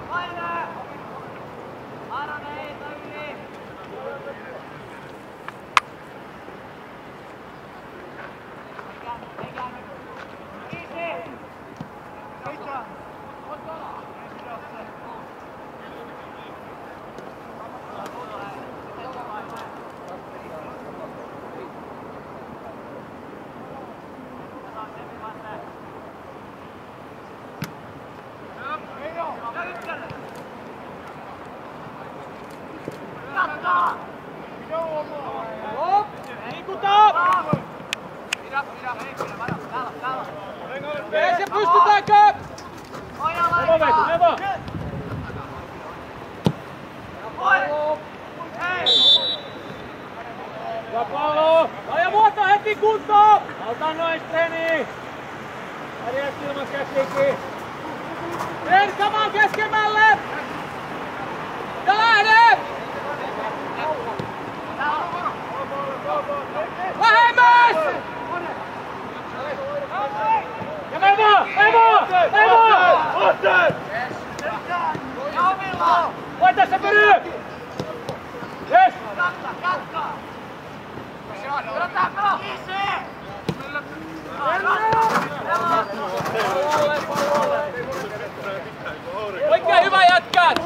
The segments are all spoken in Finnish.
Oikein hyvä jätkät!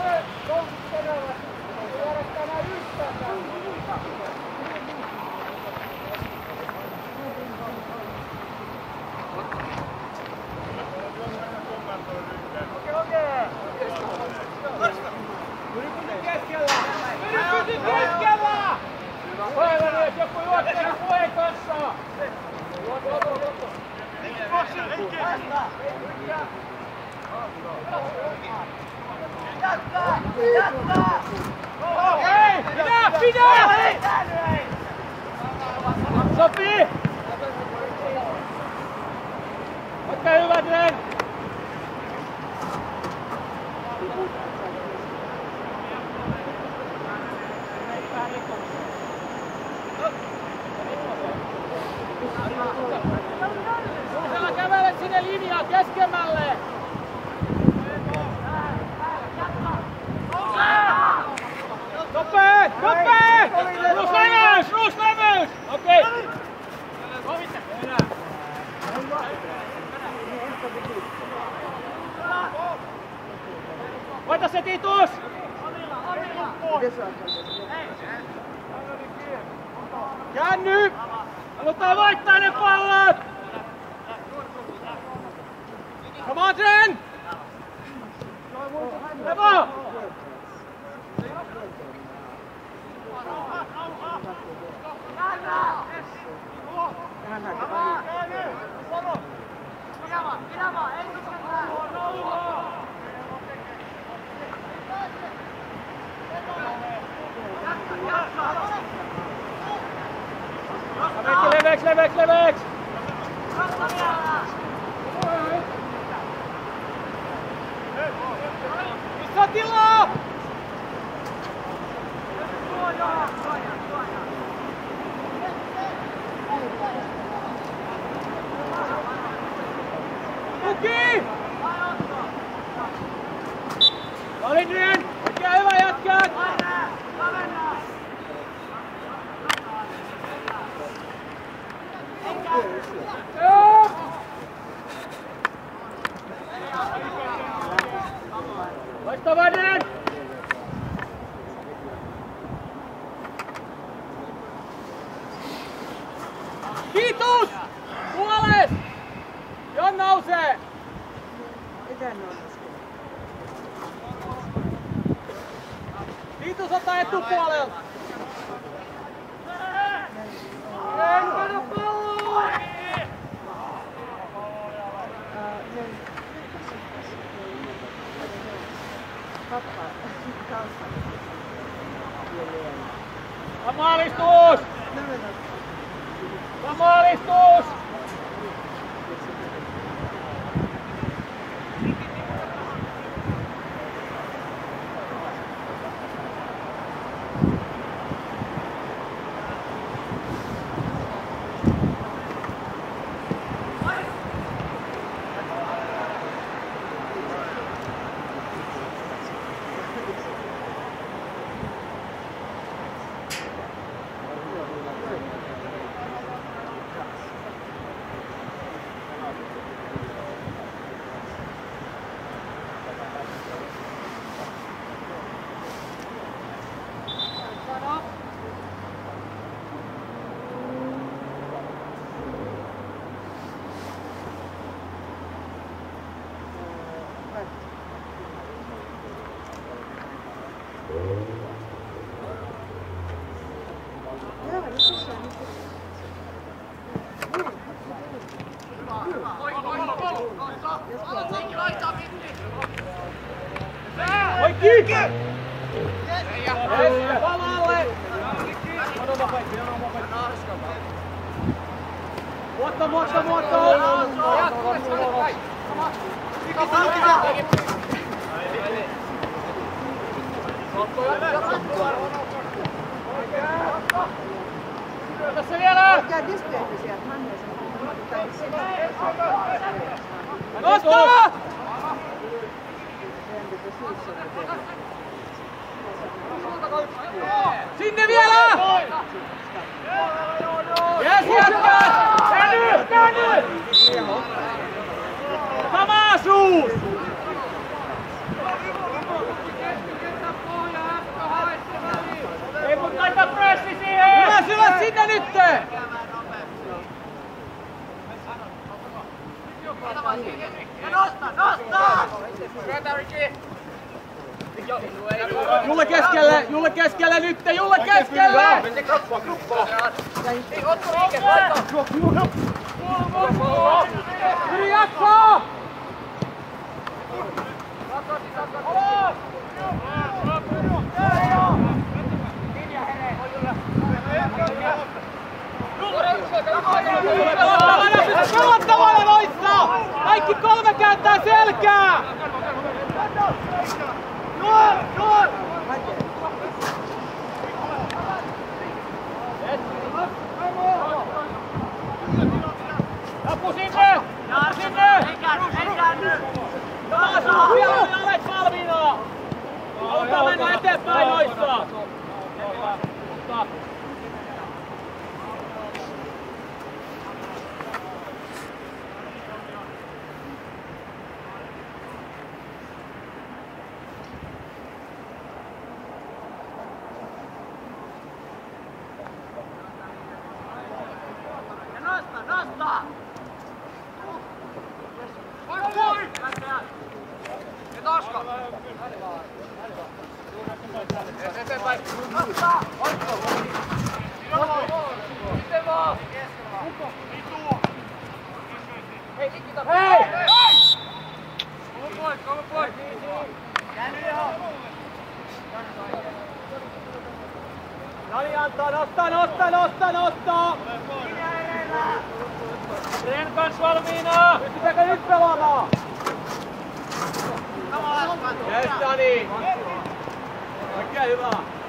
Sopii! Oikein hyvä Dren! Suusella kävele sinne linjaan keskemmälle! Nopee! Nopee! Ruus leveys! Okei! Voita se Titus! Käänny! Halutaan voittaa ne pallot! Come on, Dren! Levo! Leveäks! Missä on tilaa? Tuki! Oli Dren! Oikein hyvä jätkät! Loistava Dren! Kiitos! Puolet! Jon nousee! Kiitos ottaa etupuolelta! En mennä palloon! Maalistus! Maalistus! Tässä vielä! Nosta! Sinne vielä! Jes, jatkaa! Käänny! Sama asuus! Ei mun laita pressi siihen! Ylös sinne nytte! Nosta! Julle keskelle nytte! Julle keskelle! Yli jaksaa! Pelottavana noissa! Kaikki kolme kääntää selkää! Juur! Tapu sinne! Ei käänny! Olet valmiina! Halutaan mennä eteenpäin noissa! Nosta! Eteenpäin! Nosta! Miten vaan? Hei! Come pois! Nani antaa, nosta! Ren kans valmiina! Pystytäänkö nyt pelaamaan? Yes, Dani! Oikein hyvä!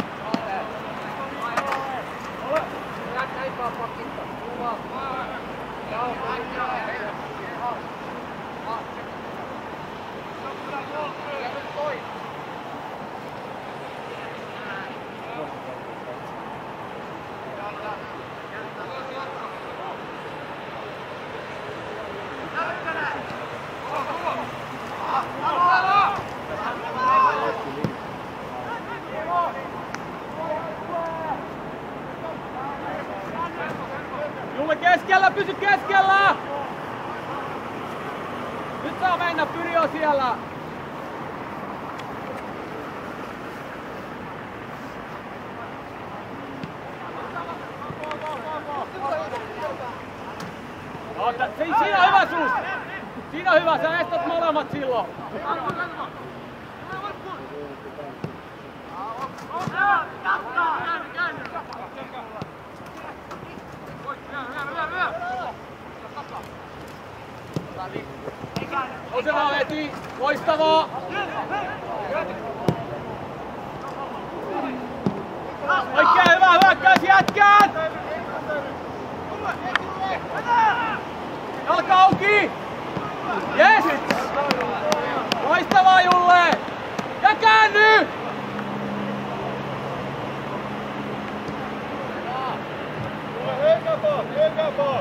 Julle keskellä, pysy keskellä! Nyt saa mennä, Pyri on siellä! Siinä on hyvä suus! Siinä on hyvä, sä estät molemmat silloin! Oseva veti, loistavaa! Oikein hyvä hyökkäys, jätkät! Jalka auki! Yes! Loistavaa, Julle! Ja käänny! Högapå!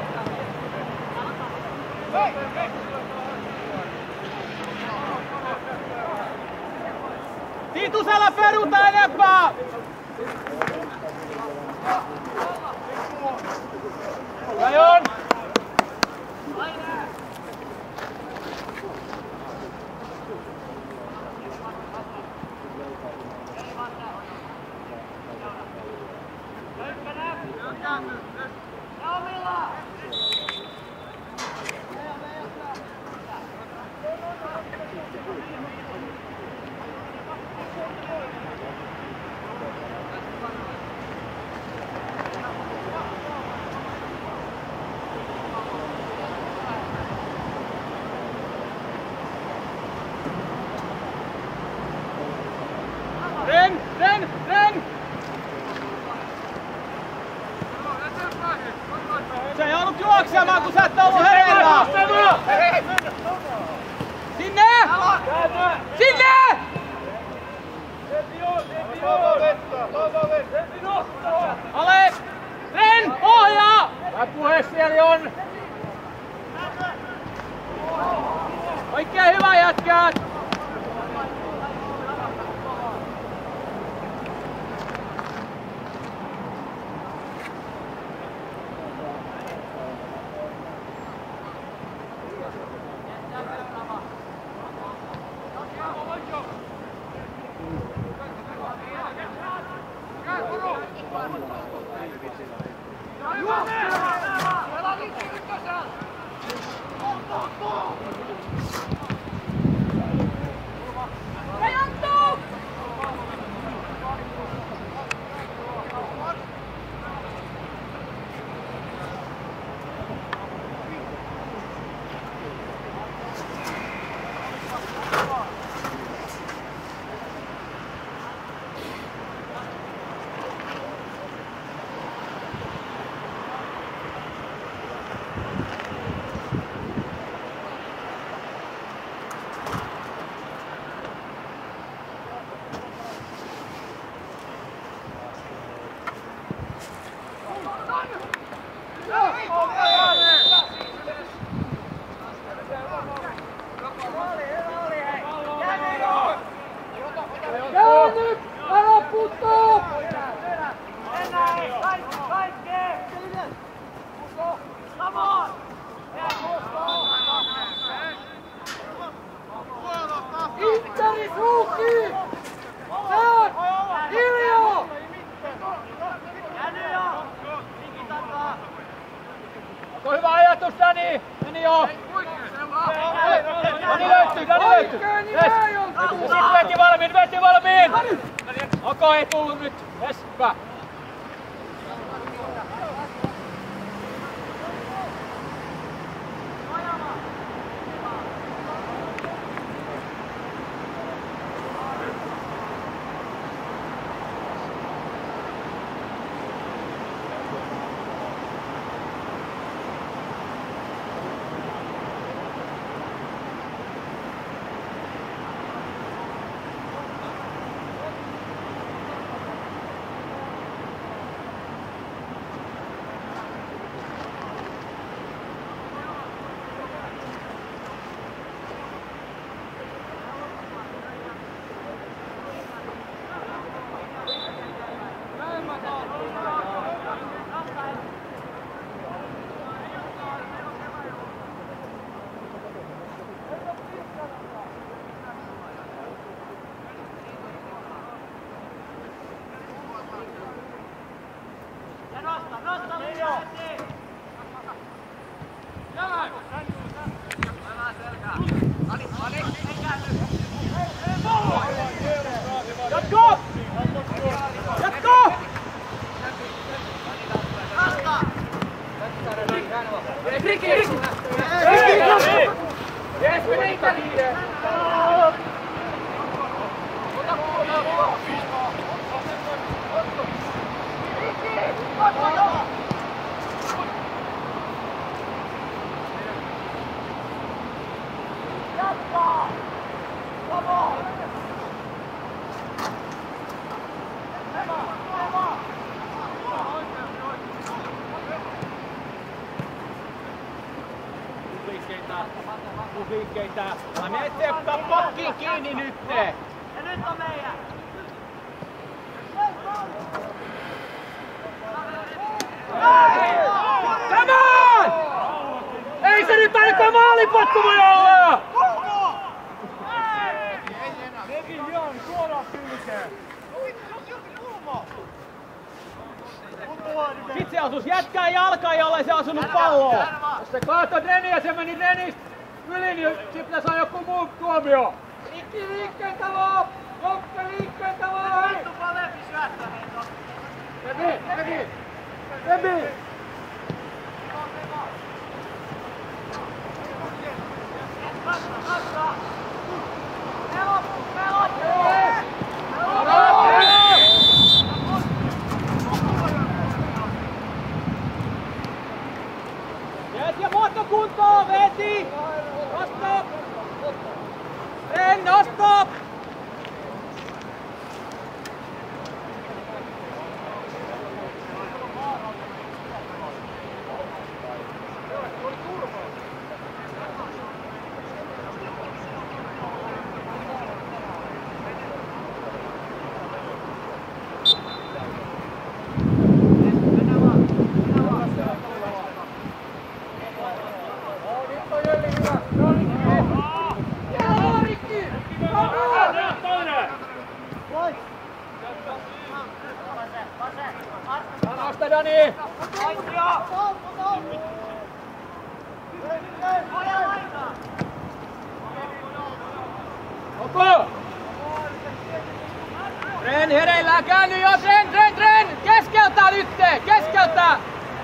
Titus, älä peruta enempää! Rajon! Ren! Se ei ollut juoksemaan, kun sä et ollut herellä! Sinne! Sinne! Ale! Ren! Ohjaa! Hyvä puhe siellä on! Oikein hyvä jätkät! Hyvä ajatus, Dani! Meni jo! Dani löytyy! Veti valmiin! Okei, ei tullut nyt! Jes, hyvä! Liikkeitä. Mä ette ottaa pakkiin kiinni nytte. Ja nyt on meidän. Come on! Ei se nyt ainakaan maalipotku voi olla! Nekin joo, suoraan kylkeen. Sit se osuis jätkään jalkaan, jollei se osunut palloon. Jos se kaatoi Reni ja se meni Renistä yli, niin sit pitäis saa joku muu tuomio. Liikkeen talo! Jokke liikkeen talo! Vittu parempi syöttää heitä. Ebi! Ja muotto kuntoon, veti! Nosto! Ren, nosto! Nosta Dani! Koko! Ren hereillään, käänny jo! Tren! Keskeltä nytte! Keskeltä!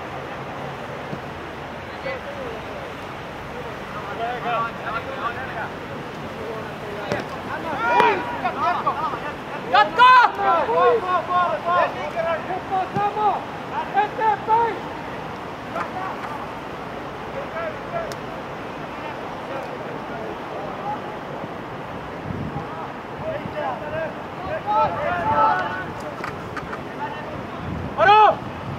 Jatkaa! Eteenpäin! Aro!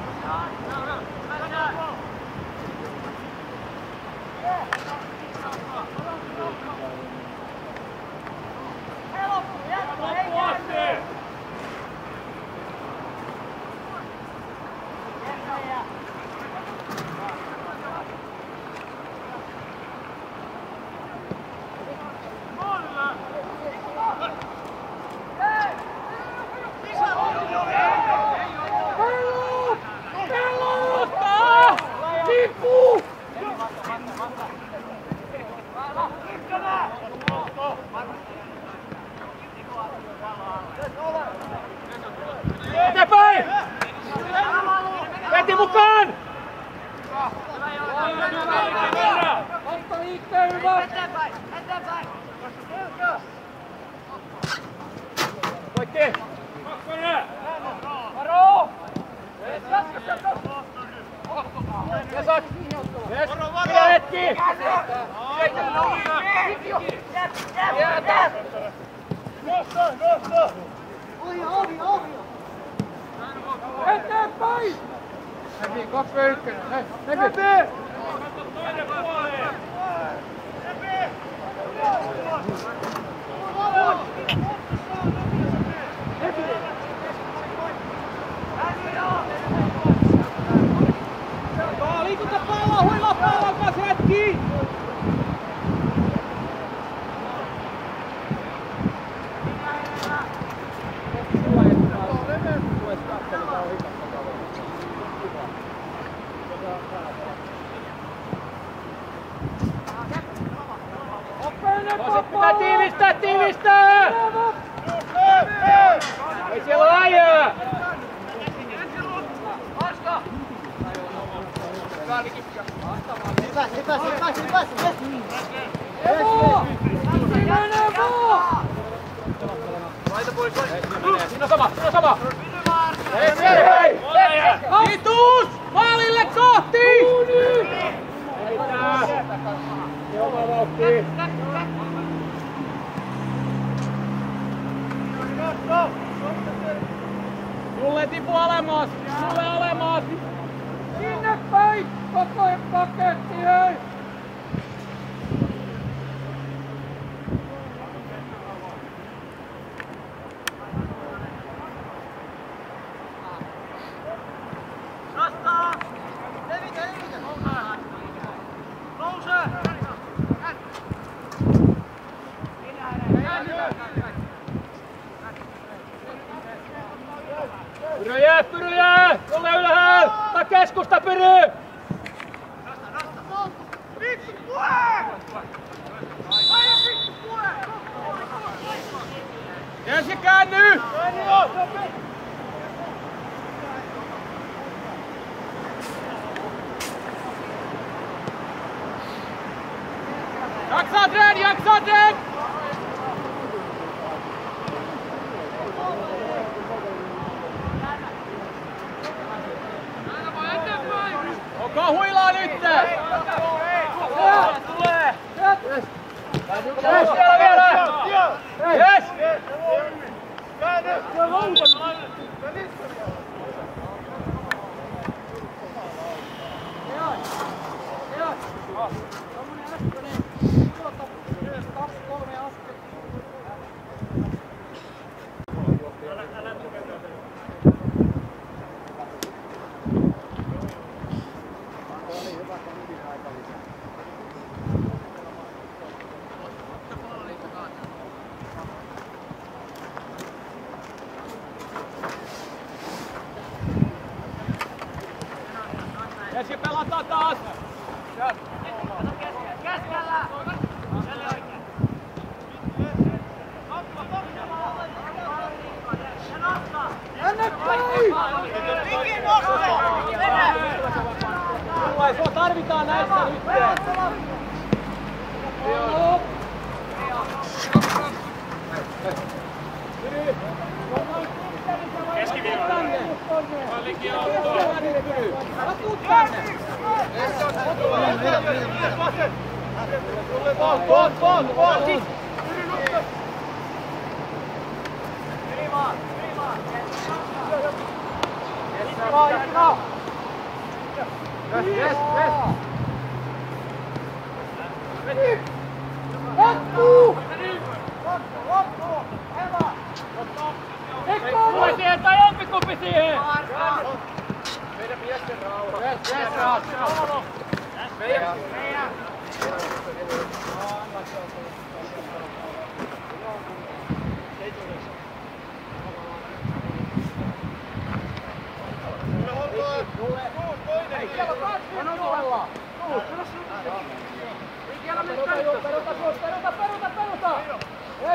Eteenpäin! Veti mukaan! Otto liikkeen hyvä! Eteenpäin! Poikki! Varo! Vesat! Pidä hetki! Nosta! Eteenpäin! Hei, 2-1. Hei, Hepi! Toinen puoleen! Liikuta palloa, huilaa pallon kanssa hetki! Pitää tiivistää! Ei siellä ole ajaa! Evo! Siinä on sama! Hei! Kiitos! Maalille kohti! Oma vauhti! Sulle tipu alemmas! Sinne päin! Koko paketti, hei! Pyrö jää! Tule keskusta pyry! Vittu puhe! Aja vittu puhe! Jensi käänny! Jaksaa tren, jaksaa tren! Onko huilaa nytte? Tulee! Yes, vielä! Yes! Keski pelataan taas! Keskellä! Likin noste! Sua tarvitaan näistä nyt! Keskiviivalle. Pallikin auttaa. Älä tuu tänne! Ball! Yes! Jatkuu! Ekko siihen tai jompikumpi siihen! Meidän miesten rauha. Yes, rauha. Meidän. Peruta! Yes!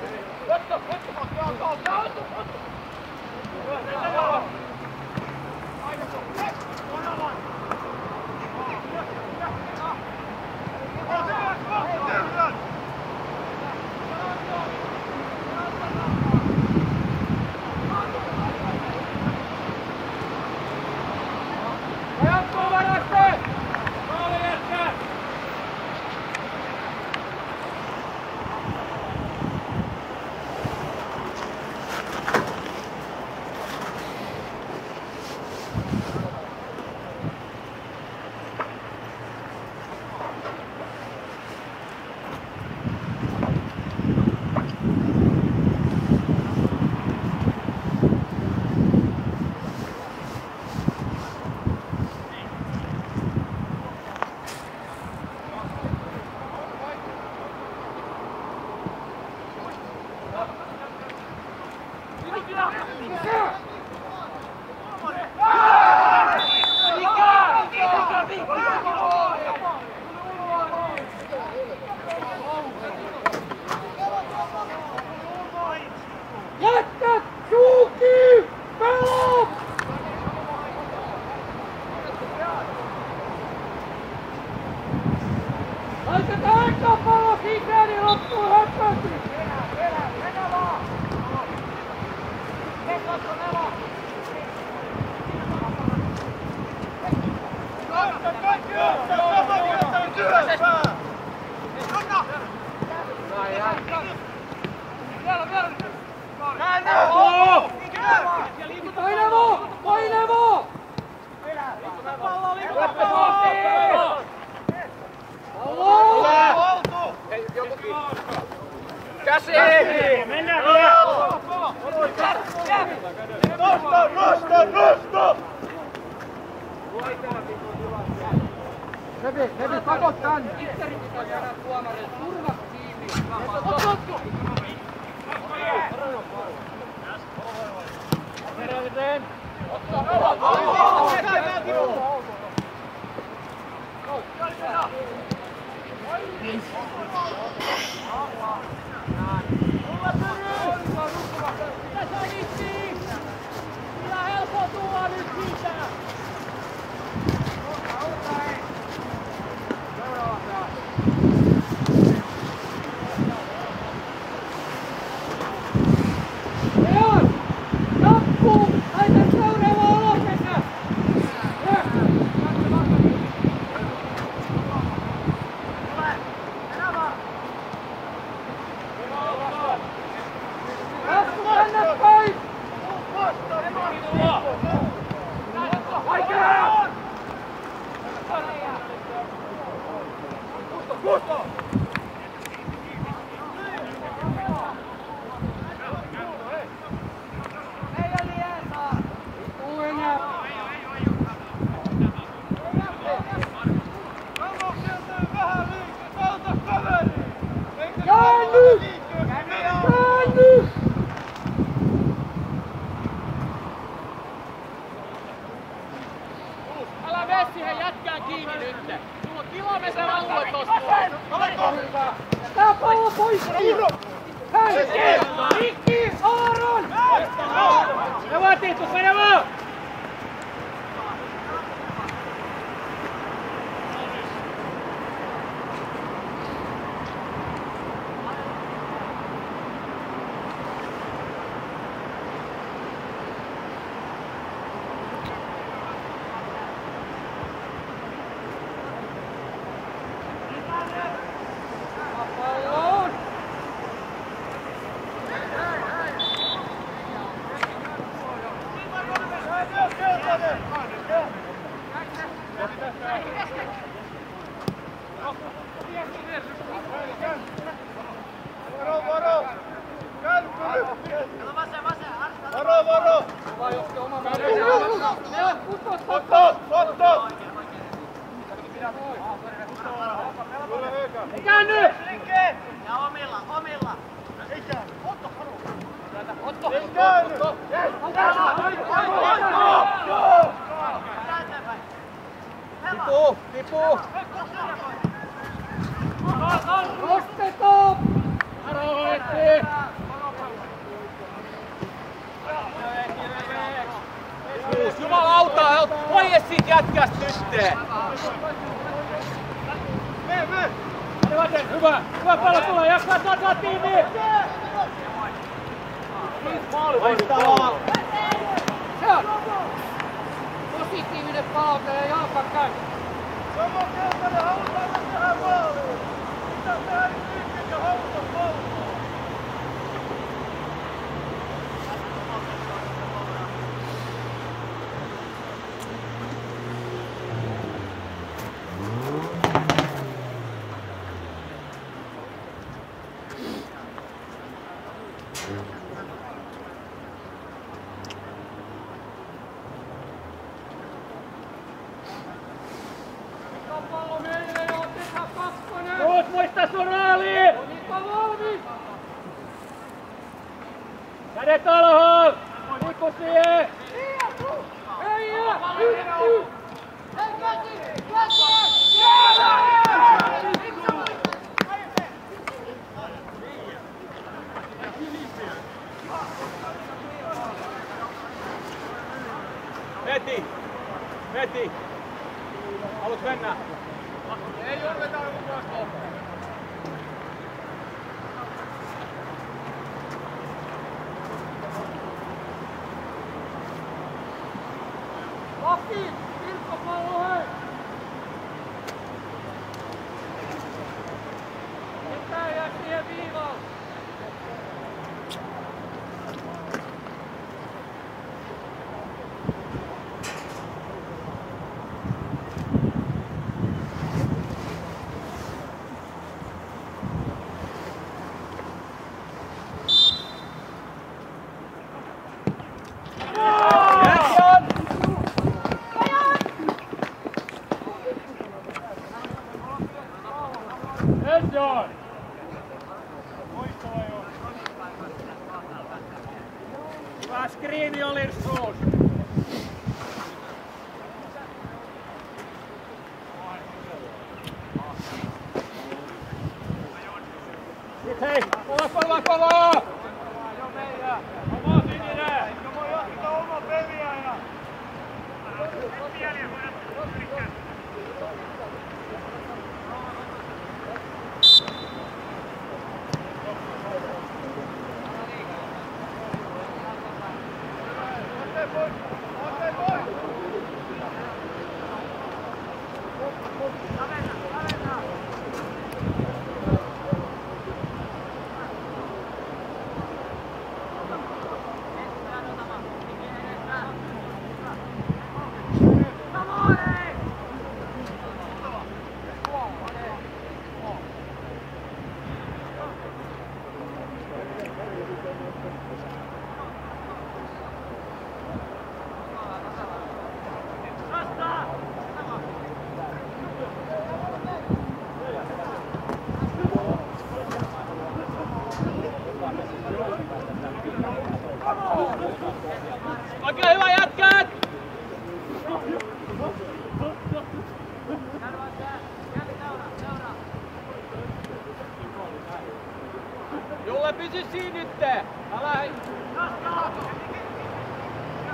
Jätkä suuki! Pelaa! Laitetaan ekka pallo sisään, niin loppuu höppösti! Mennä vaan! Teklatko Nelo! Kaikki työssä! Anna! Vielä! Painavo! Käsi! Mennään vielä! Nosta! Levi, kakot tänne! Itteri pitää jäädä tuomarille. Turva kiinni! Otto! Tervehdeen! Otto! vaan Titus, mene vaan! Jumalauta, pois siitä jätkästä yhteen! Hyvä pallo tulee, jaksaa takaa tiimiin! Loistavaa! Positiivinen palaute ja jalka käy! Sama keltainen, halutaan tehdä maaliin! Mitä tehdä liikkeet ja halutaan palloa? Muista sun raaliin! Kädet alhaalla! Liiku siihen! Heijä! Yhty! Veti! Haluat mennä? Ei jorveta mukaan kohtaan. Lappi! Kirkkopallo hei! Pitää jää siihen viivaan! Hyvä skriini oli suus. Nyt hei, kovaa! Oma sininen! Voi jatkaa oma peliä ja... Oikein hyvä jätkät! Julle pysy siinä nyt! Älä...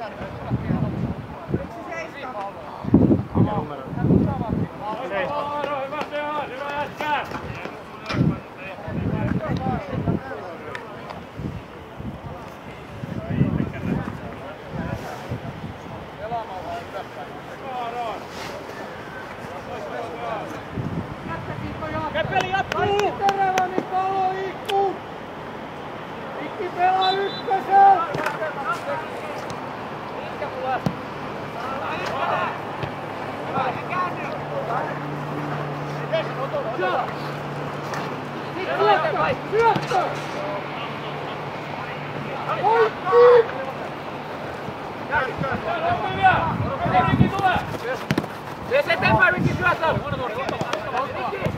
Peli jatkuu! Terävä Mikko liikkuu! Mikki pelaa ykkösen! Minkä mulla? Syöttö! Poikki! Mikki tulee! Mies eteenpäin, Mikki syöttö! Mikki!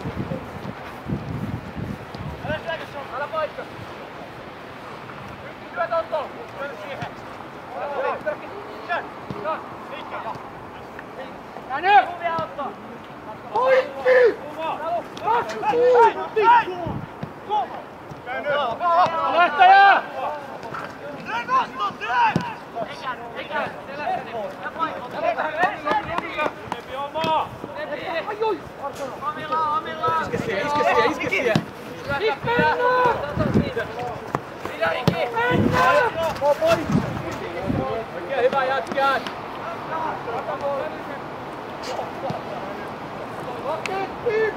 Älä paikka! Mikki syöt Otto! Syöt siihen! Ja nyt! Poikki! Lähtäjä! Eikä! Ja paikka! Omillaan! Iske siihen! Nyt mennään! Pidä Iki! Mennään! Oikein hyvä jätkää! Paketti!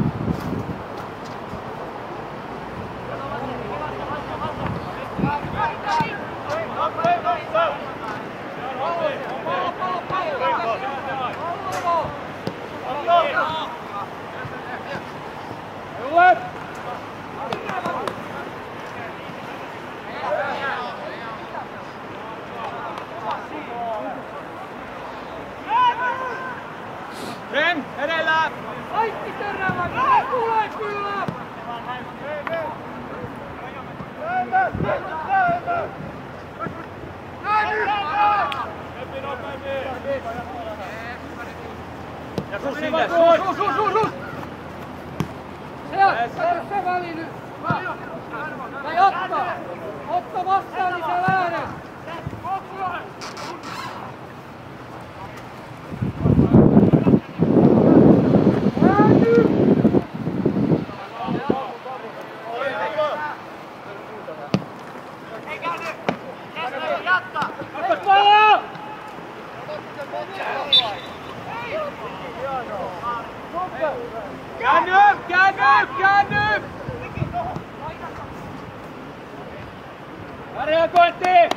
Rem, edellä! Kaikki terävät! Tulee kyllä! Ja sus sinne! Sus! Se väli nyt! Tai Otto! Otto vastaan, niin sä lähdet! Käänny! Reagointi!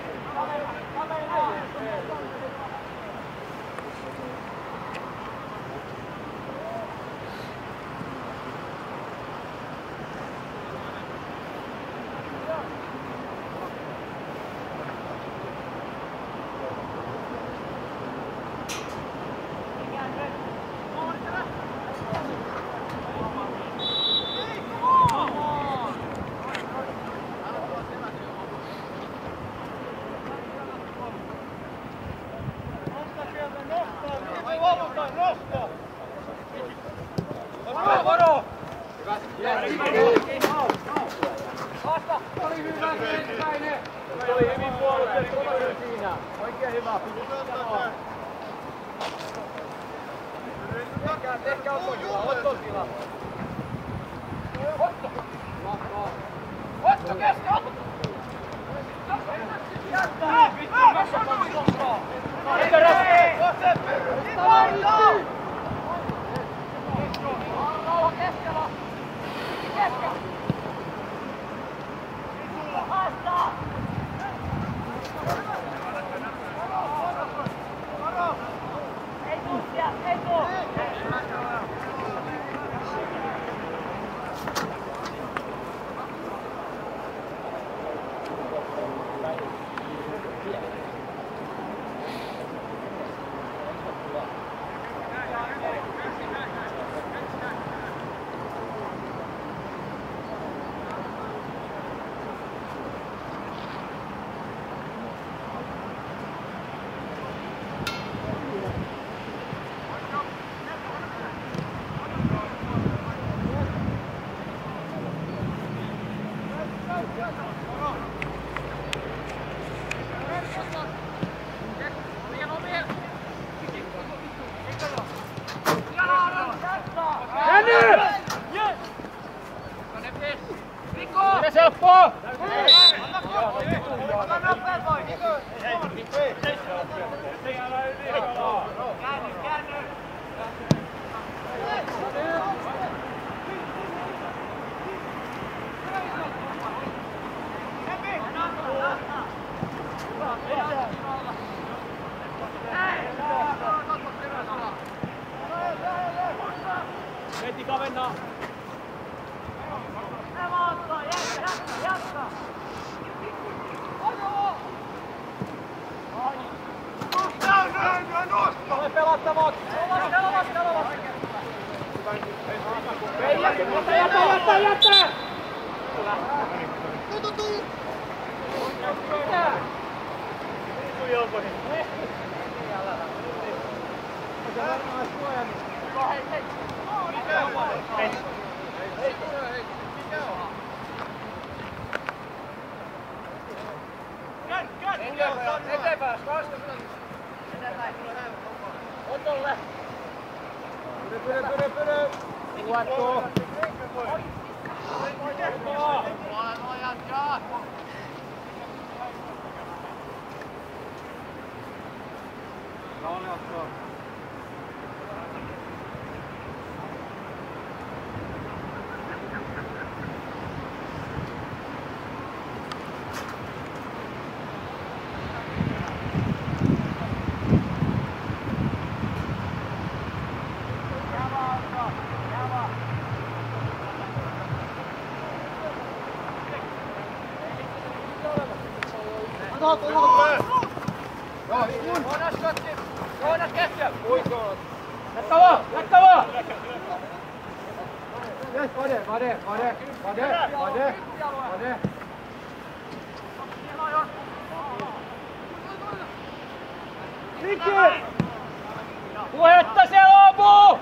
Heti kavennaa. Ole pelattavat! Jätä! Eteenpäin! Otolle! Pyry! Luettu! Joonas keskellä! Jatkava! Yes, Vade! Rikki! Puhetta se loppuu!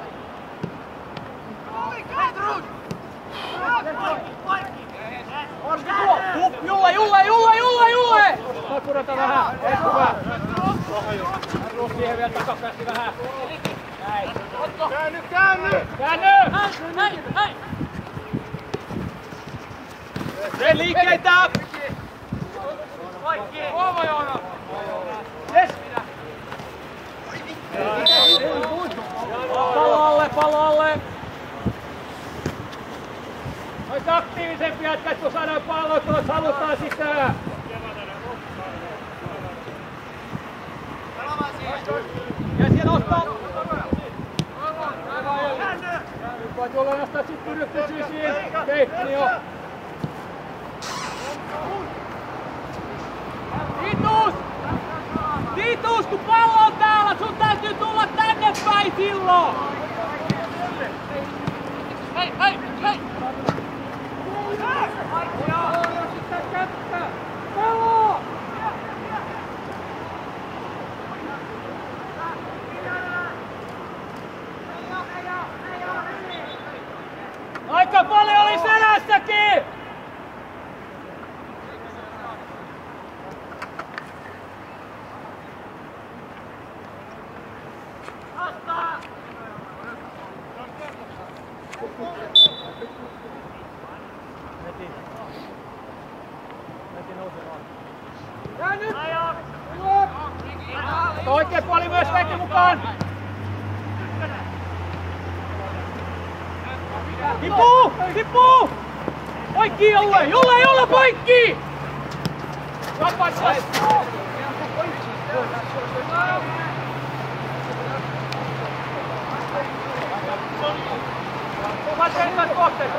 Julle! Voi pudota vähän, hyvä. Arvuu siihen vielä takapästi vähän. Näin. Käänny! Hei! Sen liikkeitä! Kova Joona! Yes! Pallo alle! Ois aktiivisempi jätkät, kun saadaan pallot, jos halutaan sisään! Ja siellä ottaa! Nyt voit olla nostaa sit pyrytty sisiin! Keittio! Titus, kun pallo on täällä, sun täytyy tulla tänne päin silloin! Hei! Sitten kättä! Pallo! Aika paljon oli selässäkin! Oikea puoli myös veti mukaan! Tippuu! Poikki Jolle poikki! Vapassa! Vasemmat kohteet!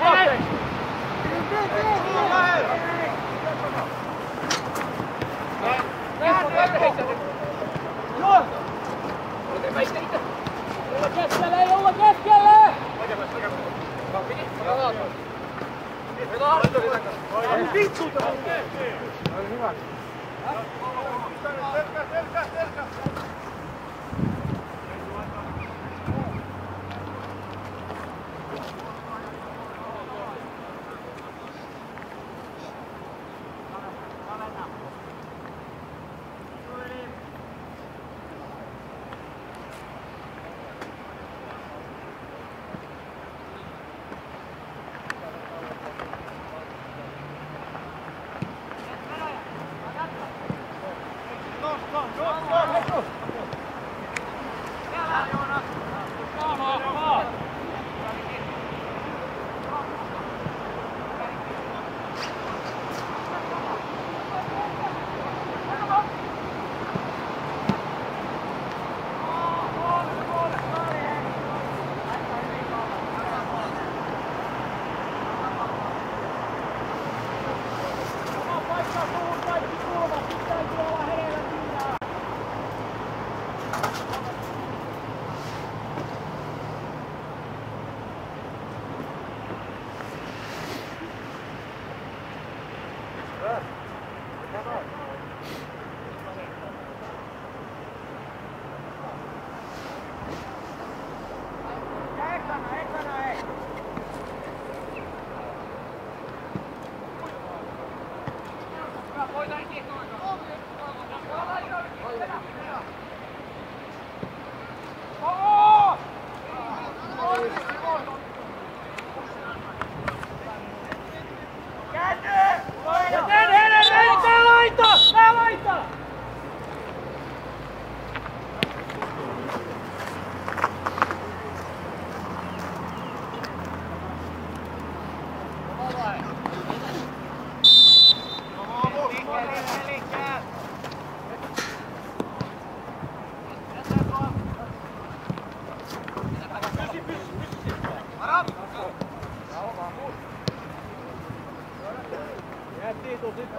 Jolla keskelle! Hyvä.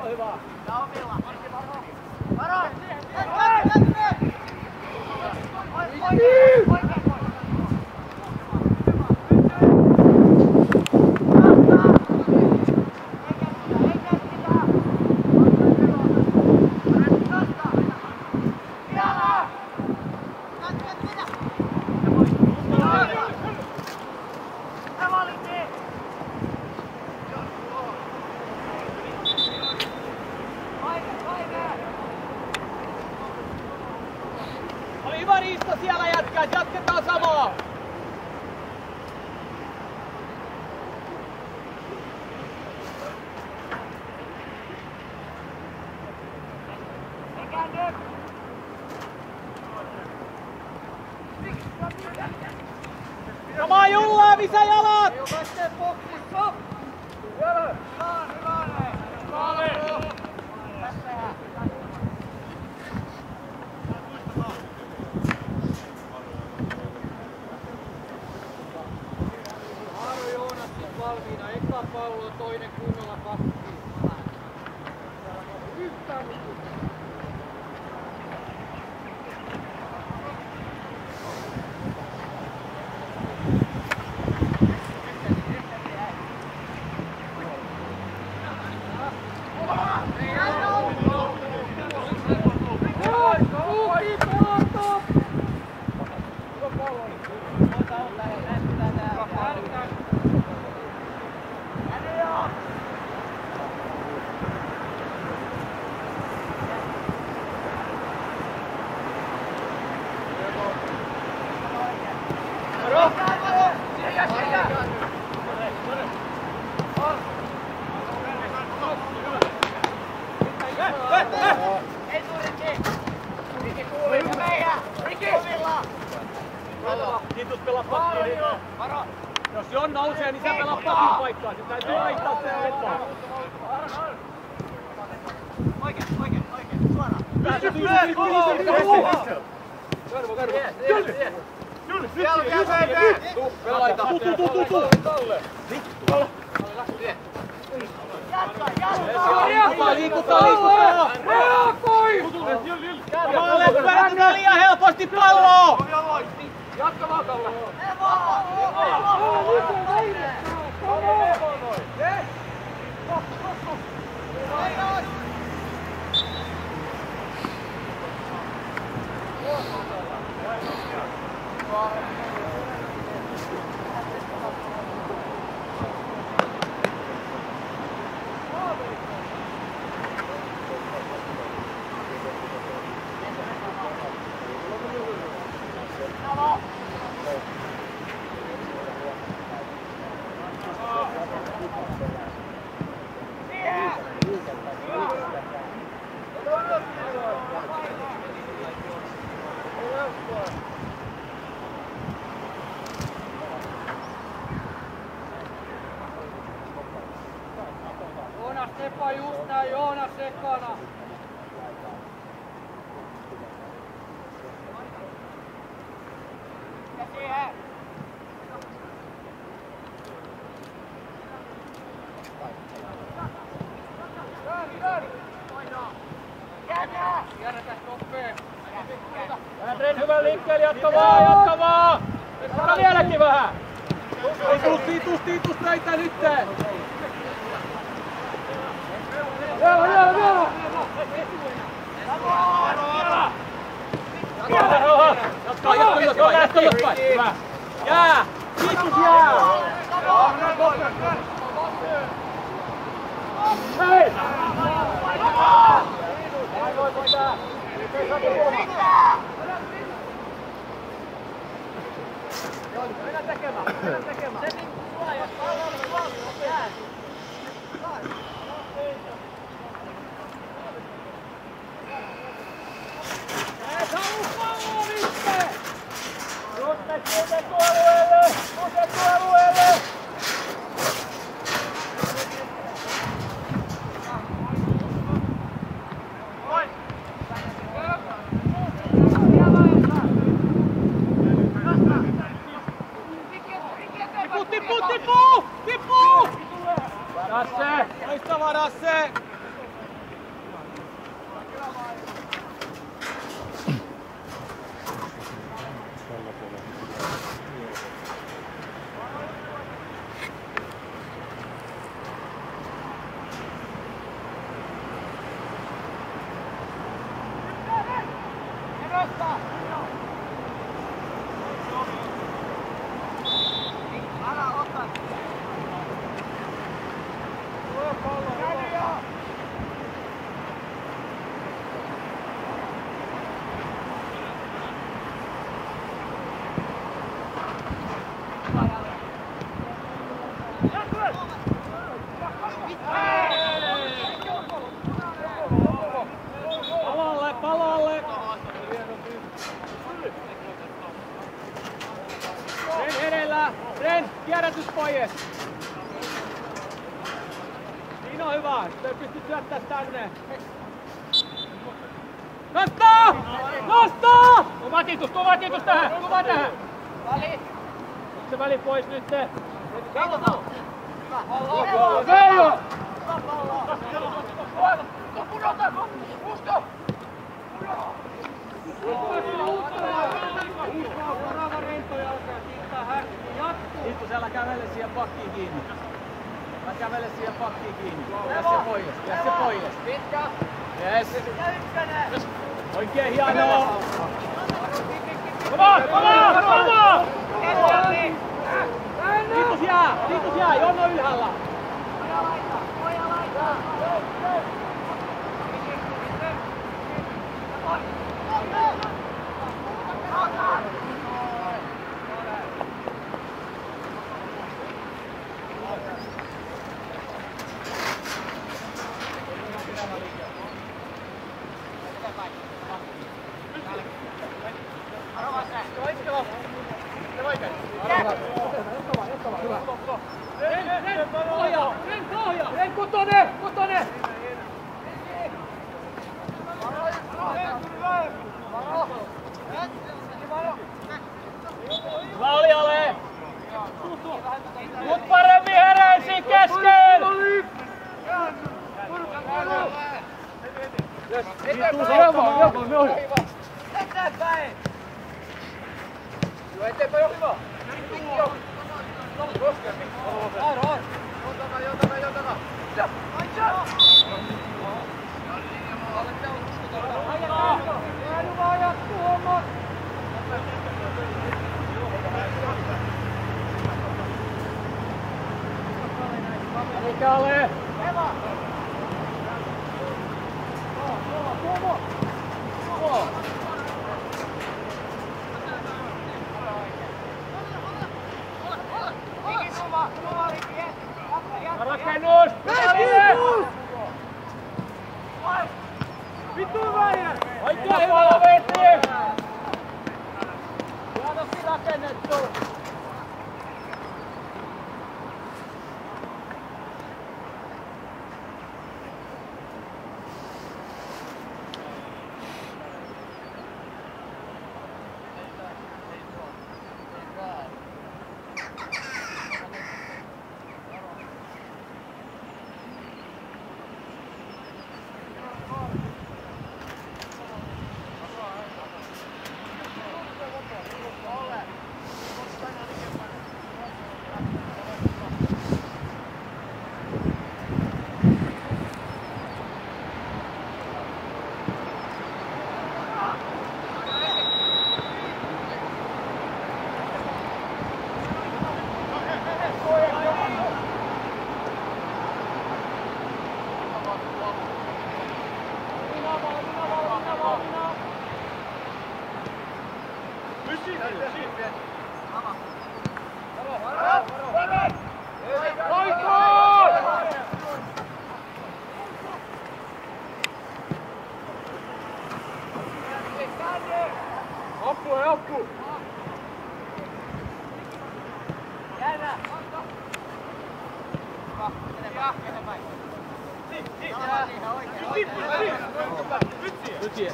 hyvä. Hyvä Risto siellä jätkät, jatketaan samaa! Samaa Jullaa, missä jalat! Valmiina, eka pallo, toinen kunnolla pakki. Yhtään mitään. Kiitos pelaa pakkiin. Jos Jon nousee, niin sä pelaa pakin paikkaa. Sitten täytyy laittaa se eteen. Oikein. Suoraan. Liikuttaa! Reagoi! Päätetään liian helposti palloa! Jatka vaan Kalle! Joonas Tepa just näin, Joonas sekana. Ja siihen. Kierretään stoppeen. Hyvä liikkeelle, jatka vaan! Jatka vieläkin vähän! Tiitus näitä nytten! Vielä! Jatka jossain! Hyvä! Jää! Kiitos jää! Hei! Mennään tekemään! Alueelle! Tippu! Rasse! Loistava Rasse! Palolle! Ren edellä! Ren, kierrätys pois! Siinä on hyvä, te pystyt syöttämään tänne. Nostaa! Nostaa! Tuo vatitus tähän! Kuva tähän! Väli! Se väli pois nyt te! Veijo! Usko! Varava rento jalkaa, kiittää härkki, jatkuu! Hittu, älä kävele siihen pakkiin kiinni. Älä kävele siihen pakkiin kiinni. Jää se pois. Pitkä! Yes! Oikein hienoa! Kova! Kiitos jää! Jonno ylhäällä! Ren kutonen! Hyvä oli, Ale! Mut paremmin heräisi kesken! Eteenpäin! Joo, eteenpäin on hyvä! Mikä ole? Rakennus! Vittu väijä! Oikein hyvä veti! Hienosti rakennettu! Oppu! Jäädä! Eteenpäin! Nyt siihen!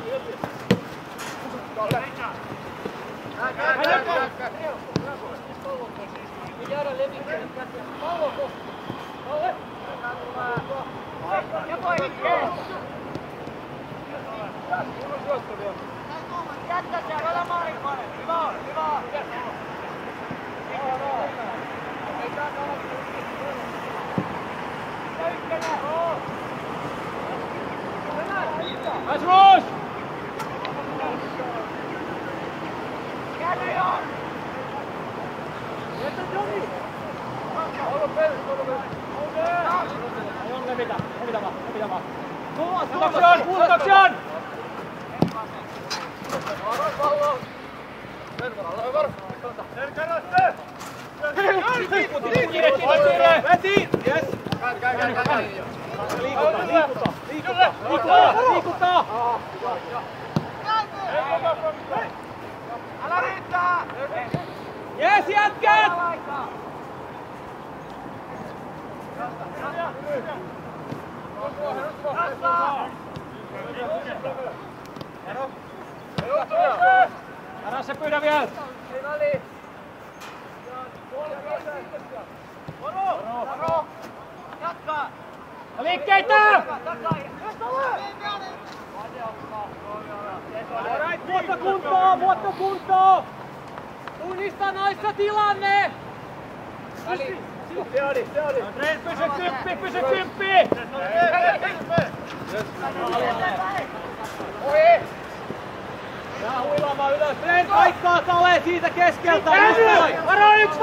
Jäädä levikkeen käteen! Pallo kohti! Japo hikkeen! Jättä siellä, älä maalin pane! Hyvä! Ei saa olla ykkönen! Let's rush! Puutoksen! Liikutaan! Älä riittää! Jes, jätkät! Ära se pyydä vielä! Jatkaa! Liikkeitä! Vuotta kuntoon! Tunnista noissa tilanne! Se oli! Pysy kymppi! Jää huilaamaan ylös! Brent paikkaa Sale siitä keskeltä! Varo yks!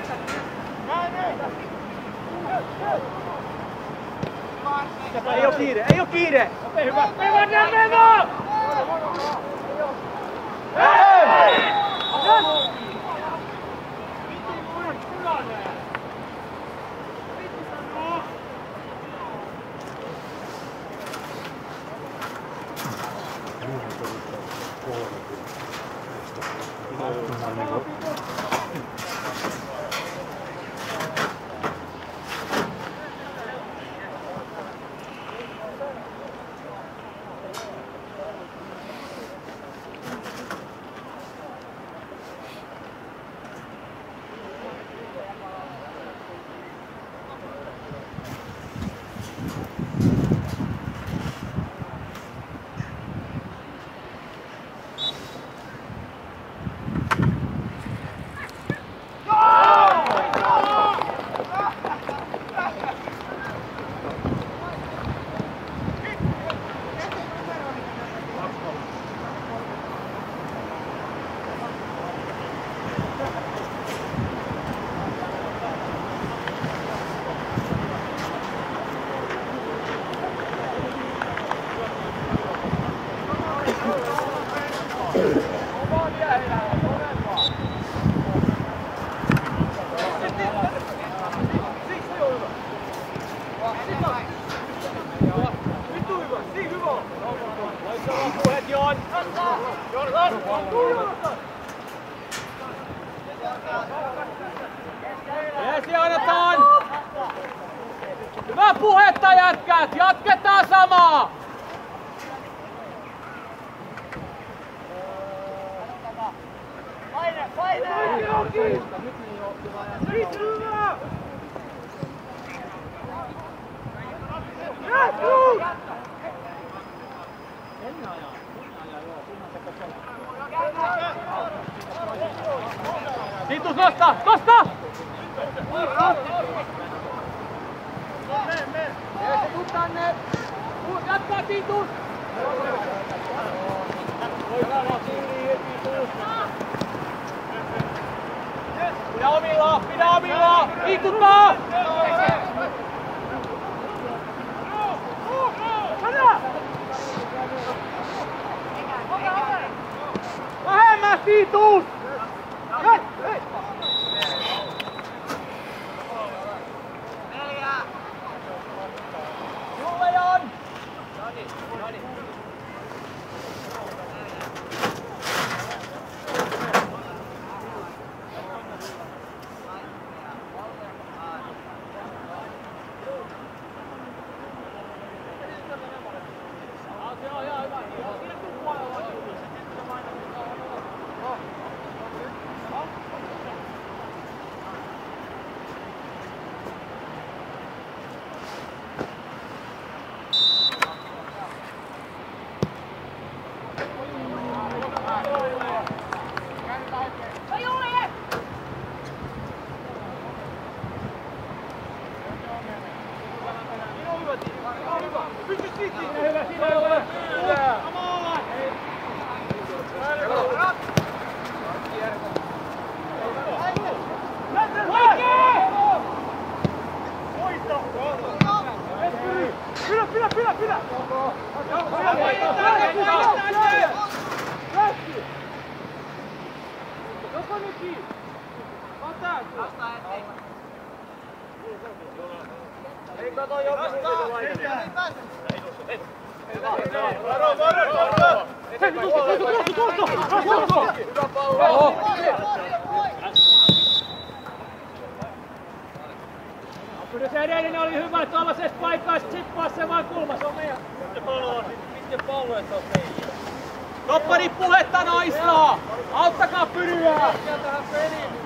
Ei oo kiire! Hyvä! Meno! Hyvää puhetta jätkät! Jatketaan samaa! Paine! Titus nosta! Tuu tänne! Jatkaa Titus! Pidä omillaan! Liikuttaa! Vähemmän Titus! Julian! Hyvä pallo! Kyllä se edellinen oli hyvä tuollaisessa paikassa, tsippaa se vaan kulma, se on meidän. Miten pallo, että on meidän? Toppari puhetta naistaa! Auttakaa Pyryää! Tähän peliin!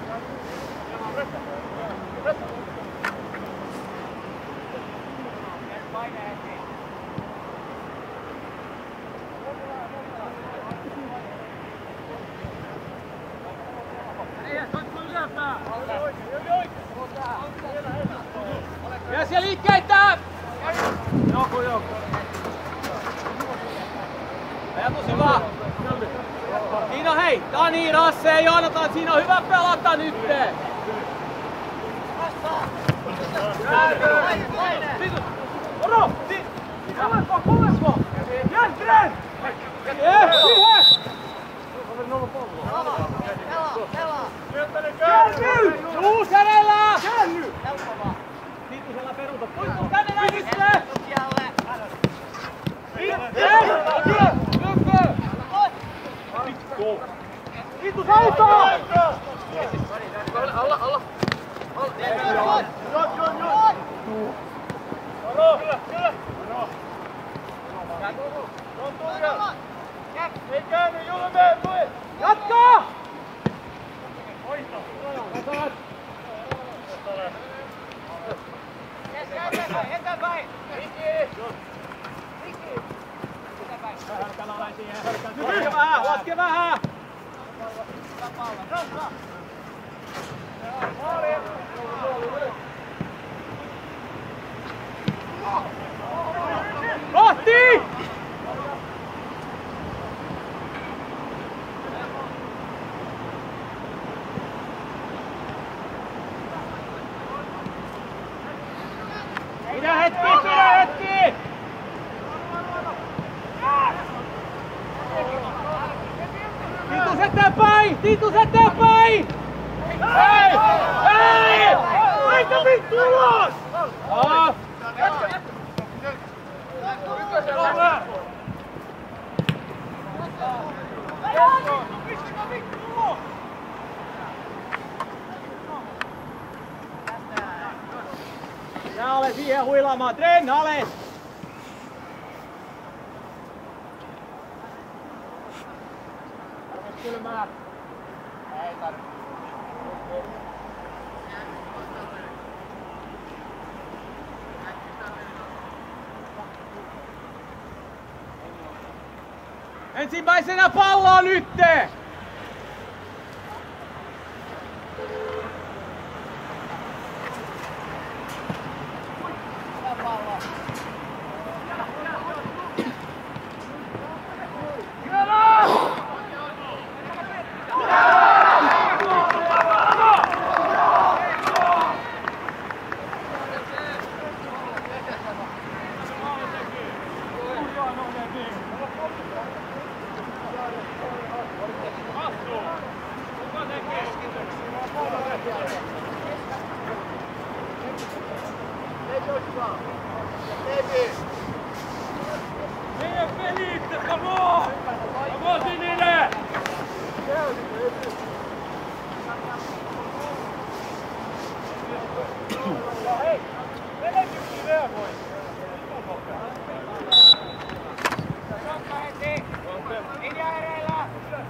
Ja siellä liikkeitä! Joku. Ajatus hyvä! Siinä hei! Dani, Rasse ja Joonatan, siinä on hyvä pelata nytte! Oro! Kolmesko! Jäntren! Siihen! Käänny! Juuserella! Käänny! Viitusella peruuta. Poistuu tänne näin itse! Viitus autaa! Alla! Ei käänny, Julme! Jatkaa! Eteenpäin! Laske vähän! Kohti! Pidä hetki! Titus eteenpäin! Hei! Aika vittu ulos! Sä olet siihen huilaamaan, treenalet! Kylmää. Ei tarvitse. Ensimmäisenä palloa nytte! Meidän pelit, come on! Come on, Sininen! Hei! Menetyksiä reagoi! Linja ereillä!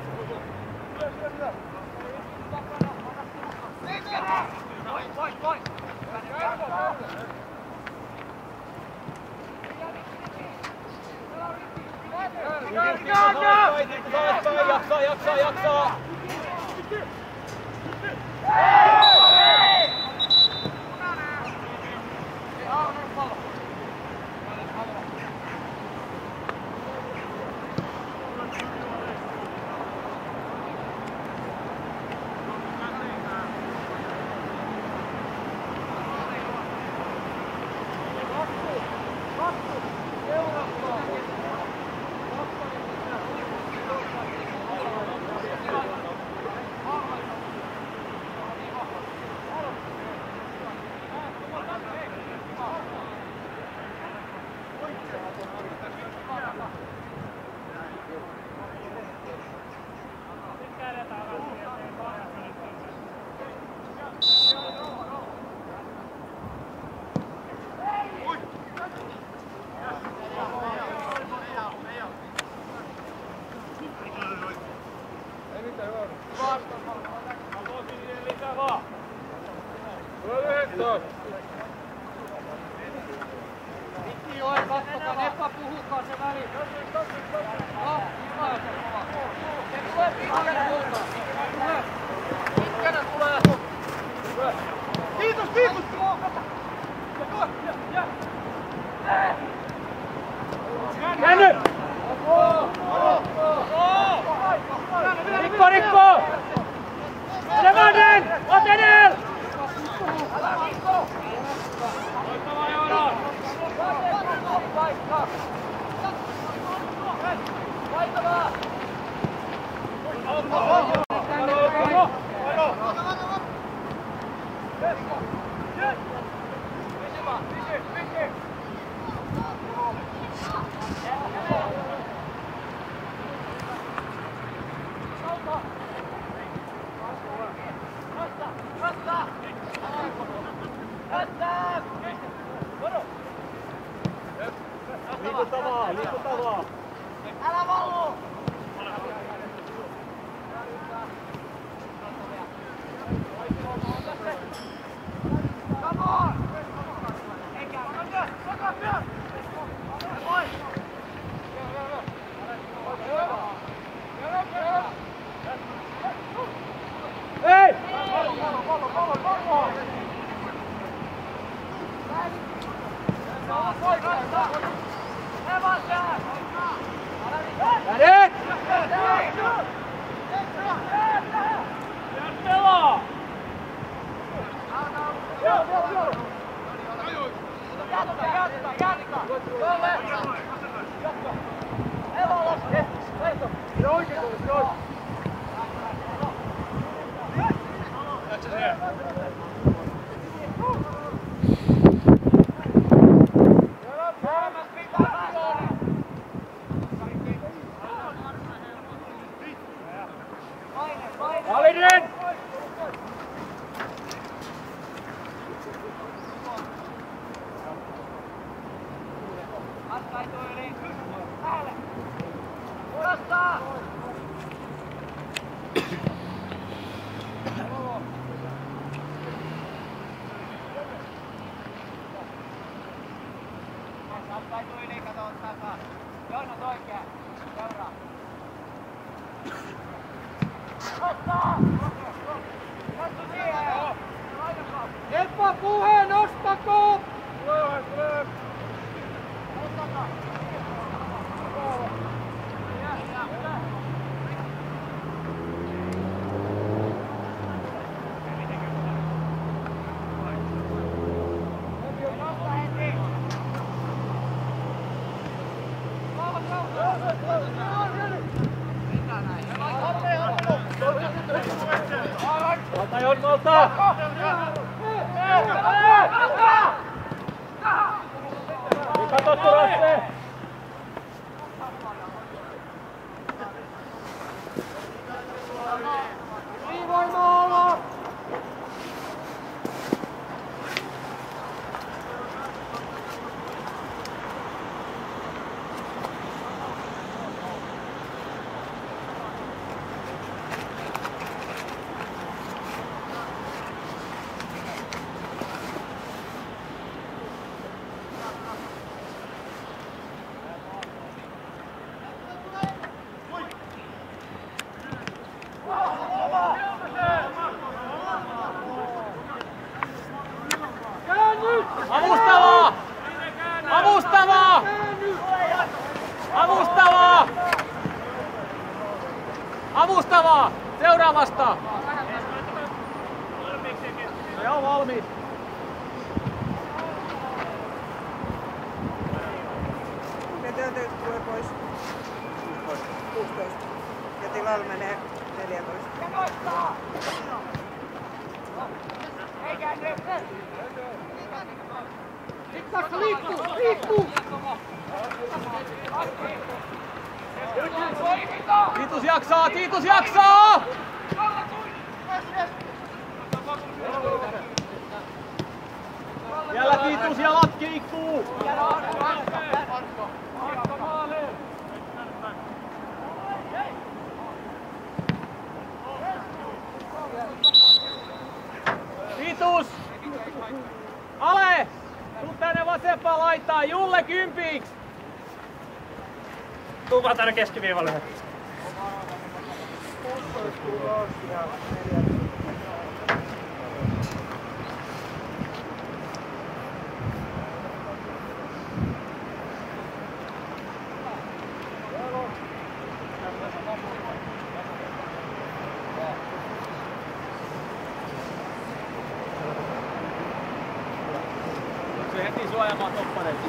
Pois! Jaksaa! Lisää vaan. 19. Mikki Joen, katsokaa, Neppa puhukaa se väliin. No, hyvä. Se tulee pitkänä suuntaan. Pitkänä tulee. Kiitos, kiitos! Käänny! Rikko, rikko! Levanen! Ot edellä! Loistavaa Joona! Paikka! Paikavaa! Liikuttavaa, liikuttavaa! Älä vallu! Come on! Ei! Kädet! Pelaa! Valinen! Neppa puhe, nostako! Valta Jonnolta! Ei katsottu Rasse! Ylivoimalla! Avustavaa! Avustavaa! Avustavaa! Avustavaa! Seuraavasta! Se on valmis. Miten tulee pois? 16. Ja tilalla menee 14. Sitten liikkuu! Liikkuu! Tiitus jaksaa! Tiitus jaksaa! Vielä Tiitus ja Latki liikkuu! Ale! Tuu tänne vasempaan laitaan, Julle kympiksi! Tuu vaan tänne keskiviivalle. Se heti suojaamaan toppareita.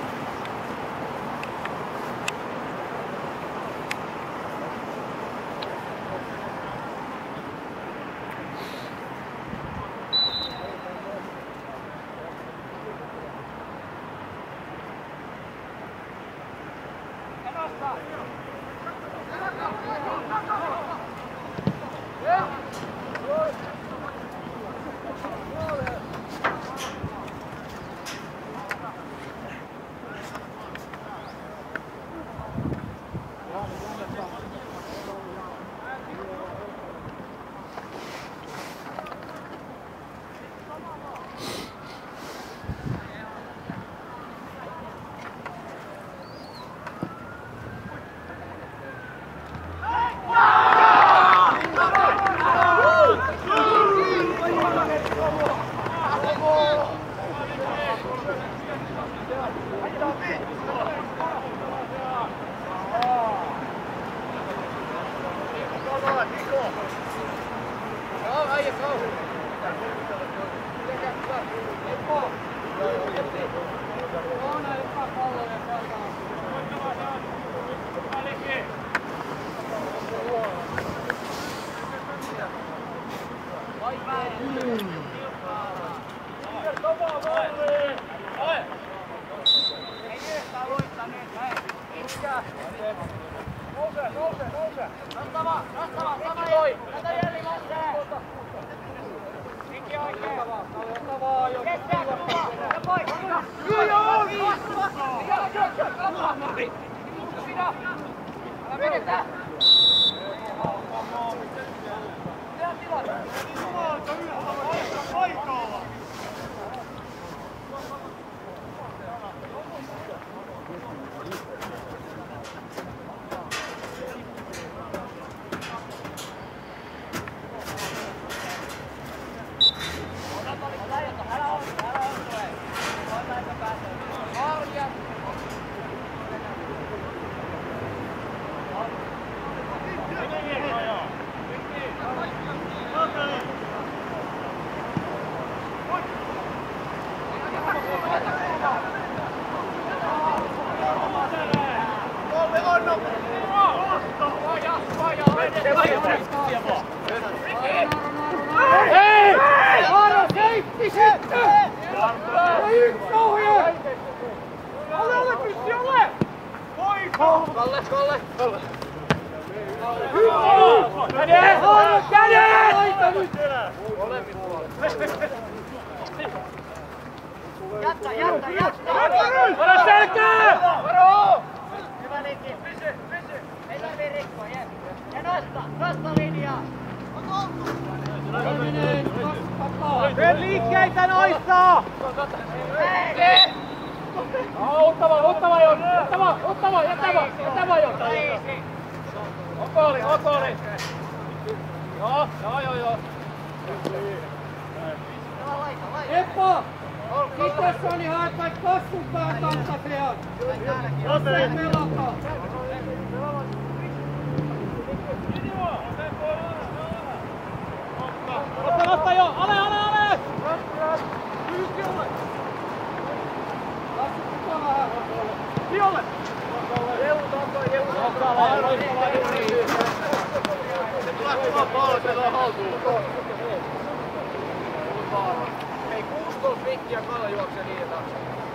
Hei, 16 rikkiä Kalle juoksee niiden taakse.